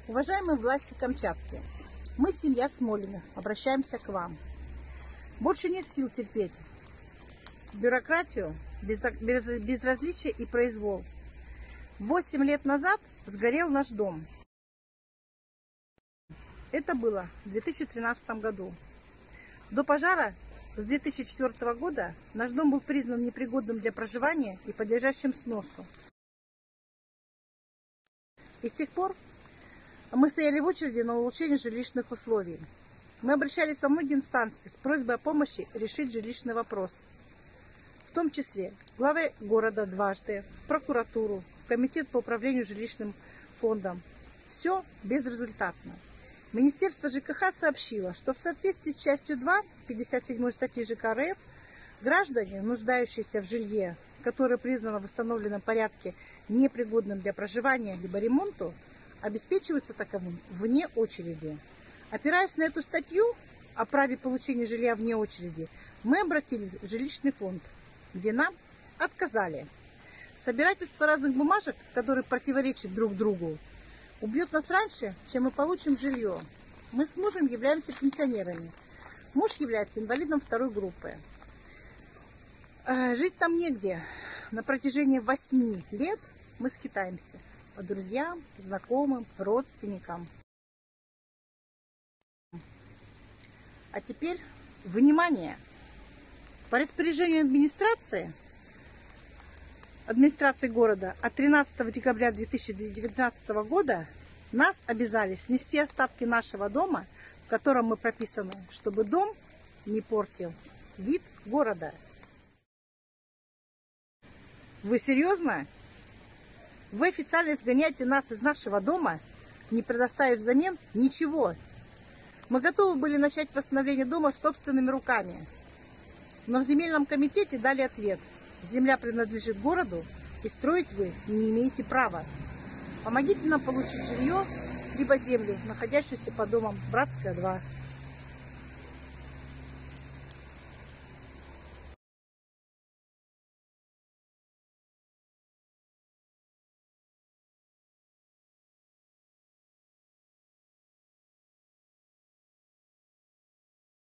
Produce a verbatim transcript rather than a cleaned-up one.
Уважаемые власти Камчатки, мы, семья Смолиных, обращаемся к вам. Больше нет сил терпеть бюрократию, безразличие и произвол. Восемь лет назад сгорел наш дом. Это было в две тысячи тринадцатом году. До пожара с две тысячи четвёртого года наш дом был признан непригодным для проживания и подлежащим сносу. И с тех пор мы стояли в очереди на улучшение жилищных условий. Мы обращались во многие инстанции с просьбой о помощи решить жилищный вопрос. В том числе главы города дважды, в прокуратуру, в комитет по управлению жилищным фондом. Все безрезультатно. Министерство ЖКХ сообщило, что в соответствии с частью два пятьдесят седьмой статьи ЖК РФ граждане, нуждающиеся в жилье, которое признано в восстановленном порядке непригодным для проживания либо ремонту, обеспечиваются таковым вне очереди. Опираясь на эту статью о праве получения жилья вне очереди, мы обратились в жилищный фонд, где нам отказали. Собирательство разных бумажек, которые противоречат друг другу, убьет нас раньше, чем мы получим жилье. Мы с мужем являемся пенсионерами. Муж является инвалидом второй группы. Жить там негде. На протяжении восьми лет мы скитаемся по друзьям, знакомым, родственникам. А теперь, внимание! По распоряжению администрации, администрации города от тринадцатого декабря две тысячи девятнадцатого года нас обязали снести остатки нашего дома, в котором мы прописаны, чтобы дом не портил вид города. Вы серьезно? Вы официально изгоняете нас из нашего дома, не предоставив взамен ничего. Мы готовы были начать восстановление дома собственными руками. Но в земельном комитете дали ответ. Земля принадлежит городу, и строить вы не имеете права. Помогите нам получить жилье, либо землю, находящуюся под домом Братская, два.